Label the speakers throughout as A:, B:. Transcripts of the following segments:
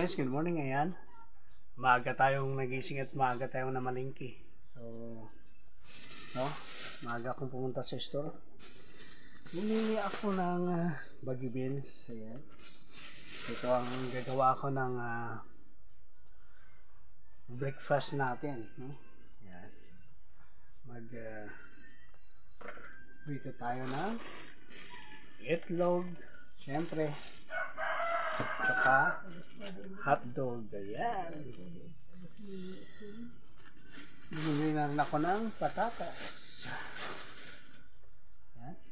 A: guys, good morning. Ayan, maaga tayong nagising at maaga tayong namalingki. So, maaga akong pumunta sa store. Bumili ako ng bagyo beans. Ayan, ito ang gagawa ko ng breakfast natin. Ayan, prito tayo ng itlog, syempre, tsaka hotdog. Ayan, bumili lang ako ng patatas. Ayan,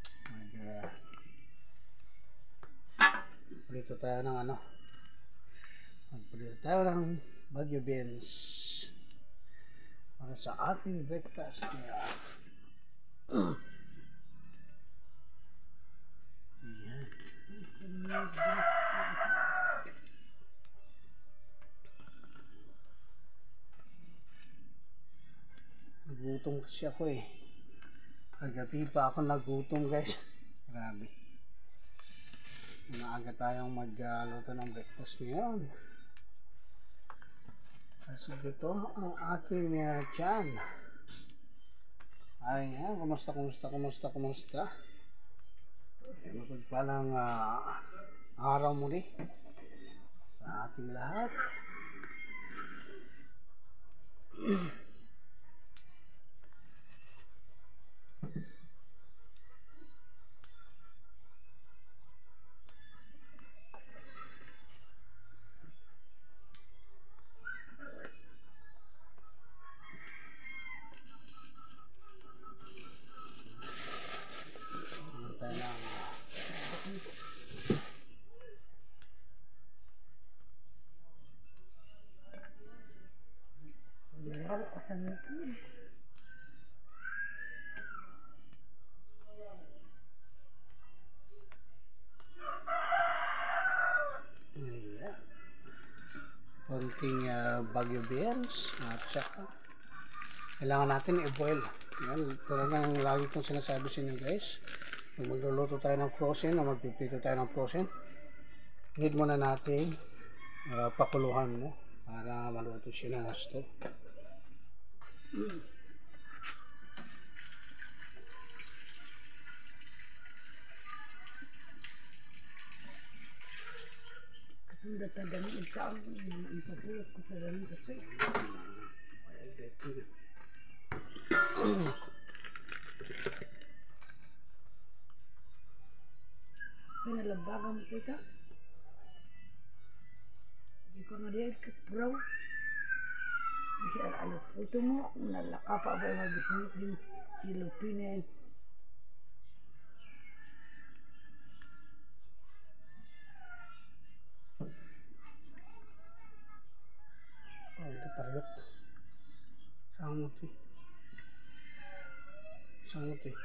A: prito tayo ng magprito tayo ng bagyo beans para sa ating breakfast. Ayan. Nagutom kasi ako eh. Kagabi pa ako nagutom, guys. Grabe. Maaga tayong magluto ng breakfast ngayon. Kasi ito ang aking tiyan. Ayan, kumusta? Mapagpalang araw muli sa ating lahat. Konting bagyo beans at saka kailangan natin i-boil. Yan, talagang lagi kong sinasabi sa inyo, guys. Kung magluluto tayo ng frozen o magpipito tayo ng frozen, need muna natin pakuluhan mo para maluto siya ng gusto.
B: Hindi pa dami ikaw ang pagulot ko sa dami kasi. Pinalabagan mo kita. Hindi ko nga diyan katbraw. Kasi alalot. Ito mo, nalaka pa ba yung magisnit din si Lupina yan.
A: Tayok sangot eh.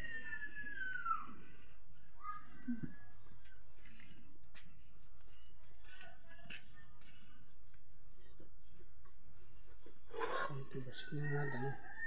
A: Sangot basik na ada.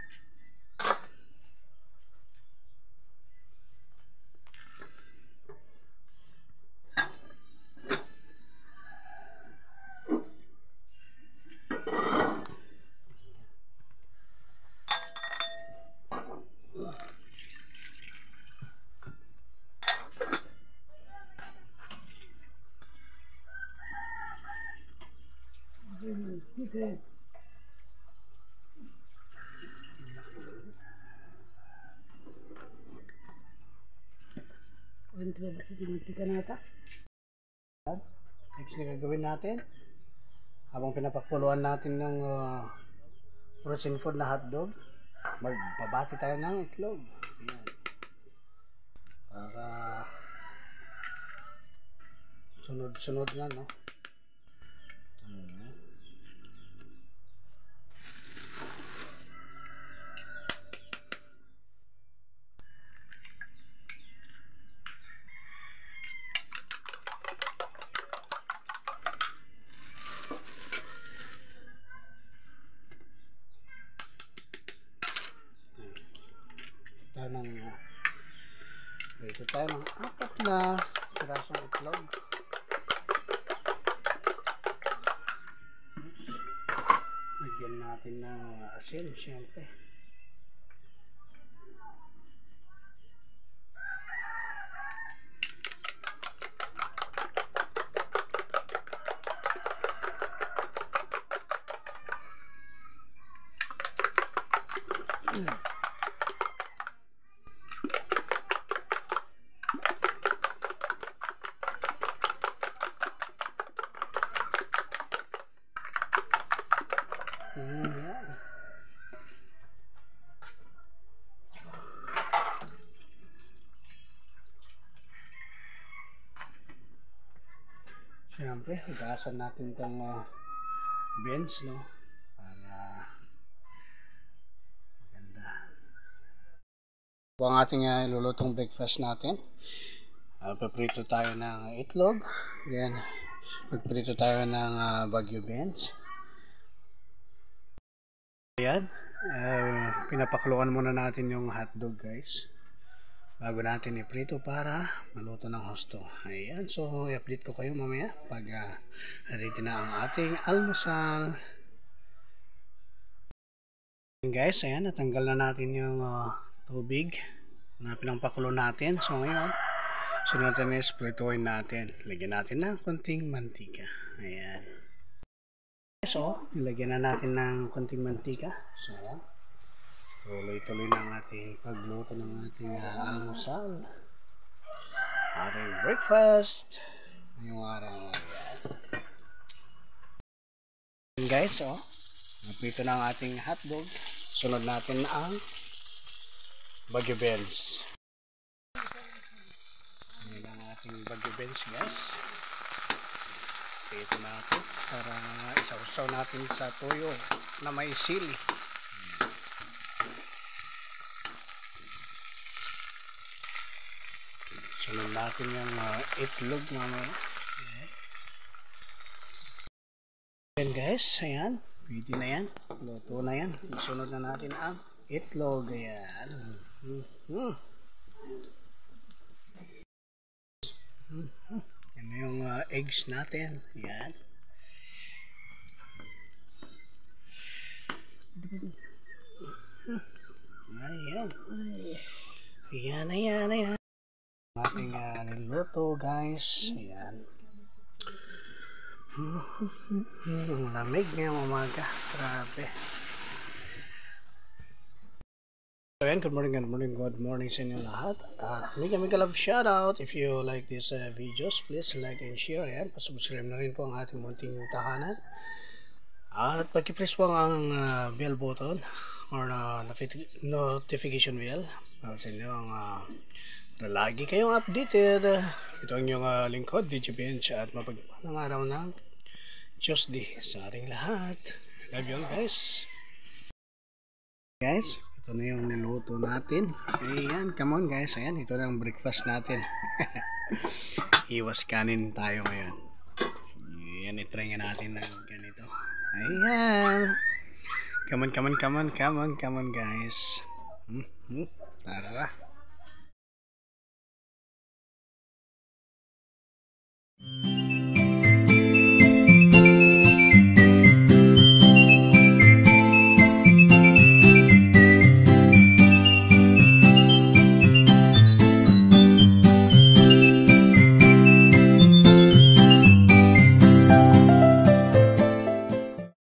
B: Okay. Ito ba basta dimantika nata?
A: Next na gagawin natin habang pinapakuluan natin ng frozen food na hotdog, magbabati tayo ng itlog. Ayan, para sunod-sunod na, no? Ito tayo ng 4 na pirasong itlog. Lagyan natin ng asin, siyempre. Siyempre, hugasan natin itong beans, no? Para maganda. Ito ang ating lulutong breakfast natin. Paprito tayo ng itlog. Then, magprito tayo ng Baguio beans. Ayan. Pinapakuluan muna natin yung hotdog, guys, bago natin iprito para maluto ng husto. Ayan, so i-update ko kayo mamaya pag ready na ang ating almusal. Guys, ayan, natanggal na natin yung tubig na pinampakulo natin. So ngayon, sunod natin is prituin natin. Lagyan natin ng konting mantika. Ayan. So, nilagyan na natin ng konting mantika. So, ayan. Tuloy-tuloy na ang ating pagluto ng ating almusal. Ating breakfast. Ngayong araw. Ayan. Guys, oh. Napito na ang ating hotdog. Sunod natin ang Baguio beans. Ayan ang ating Baguio beans, guys. Pito natin para isaw-saw natin sa tuyo na may sili. Sunod natin yung itlog mamaya. Ayan guys, ayan. Pwede na yan. Luto na yan. Sunod na natin ang itlog. Ayan. Yan na yung eggs natin. Ayan. Ayan. Ayan, ayan, ayan. Ating niluto, guys. Ayan. Lamig ngayong umaga. Grabe. So ayan, good morning sa inyo lahat. At mega love shoutout. If you like these videos, please like and share. Ayan, pasubscribe na rin po ang ating munting tahanan. At pag-press po ang bell button or notification bell para sa inyo ang lagi kayong updated. Ito ang inyong lingkod, DJ Bench, at mapagpalang araw ng Tuesday sa ating lahat. Love you all, guys. Guys, ito na yung niluto natin. Ayan, come on guys. Ayan, ito na ang breakfast natin. Iwas kanin tayo ngayon. Ayan, itry nga natin ng ganito. Ayan. Come on guys. Tara.